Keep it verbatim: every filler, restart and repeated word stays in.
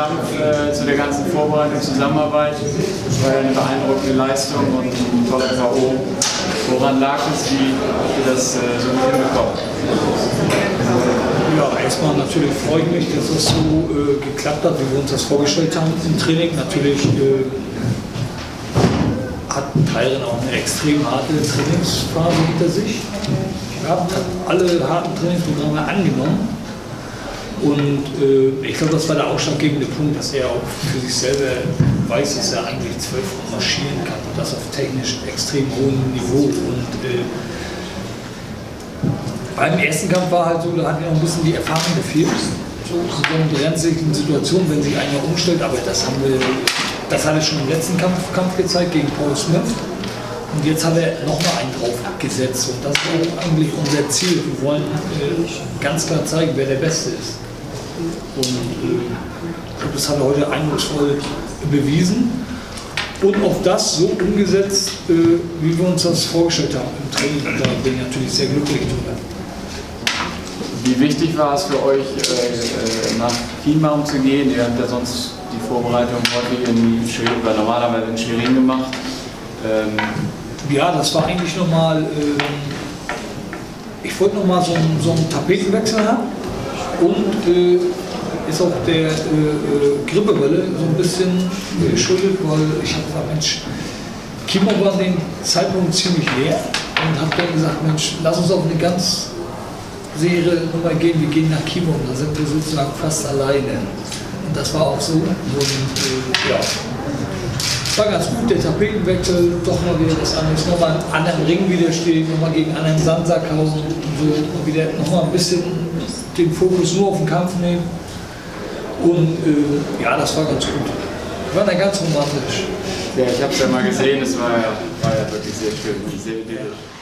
Kampf, äh, zu der ganzen Vorbereitung, Zusammenarbeit. Das war ja eine beeindruckende Leistung und ein toller K O. Woran lag es, wie habt ihr das äh, so gut hinbekommen? Ja, erstmal natürlich freue ich mich, dass es so äh, geklappt hat, wie wir uns das vorgestellt haben im Training. Natürlich äh, hat Tyron auch eine extrem harte Trainingsphase hinter sich gehabt, hat alle harten Trainingsprogramme angenommen. Und äh, ich glaube, das war der ausschlaggebende Punkt, dass er auch für sich selber weiß, dass er eigentlich zwölf marschieren kann und das auf technisch extrem hohem Niveau. Und äh, beim ersten Kampf war halt so, da hat mir noch ein bisschen die Erfahrung gefehlt. So in so einer brenzlichen Situation, wenn sich einer umstellt, aber das haben wir, das hat er schon im letzten Kampf, Kampf gezeigt gegen Paul Smith. Und jetzt hat er nochmal einen drauf gesetzt und das ist auch eigentlich unser Ziel. Wir wollen äh, ganz klar zeigen, wer der Beste ist. Und äh, ich glaube, das hat er heute eindrucksvoll bewiesen und auch das so umgesetzt, äh, wie wir uns das vorgestellt haben im Training. Und da bin ich natürlich sehr glücklich drüber. Wie wichtig war es für euch, äh, nach Chiembaum zu gehen? Ihr habt ja sonst die Vorbereitung häufig in Schwerin oder normalerweise in Schwerin gemacht. Ähm ja, das war eigentlich nochmal, äh, ich wollte nochmal so, so einen Tapetenwechsel haben und äh, ist auch der äh, Grippewelle so ein bisschen geschuldet, weil ich habe gesagt, Mensch, Chiembaum war an dem Zeitpunkt ziemlich leer und habe dann gesagt, Mensch, lass uns auf eine ganz sichere Nummer gehen, wir gehen nach Chiembaum, da sind wir sozusagen fast alleine. Und das war auch so. Und äh, ja, es war ganz gut, der Tapetenwechsel, doch mal wieder das andere, nochmal einen anderen Ring wieder stehen, nochmal gegen einen Sandsackhausen und so, und wieder nochmal ein bisschen den Fokus nur auf den Kampf nehmen. Und äh, ja, das war ganz gut. War dann ganz romantisch. Ja, ich habe es ja mal gesehen, es war ja, war ja wirklich sehr schön, sehr idyllisch.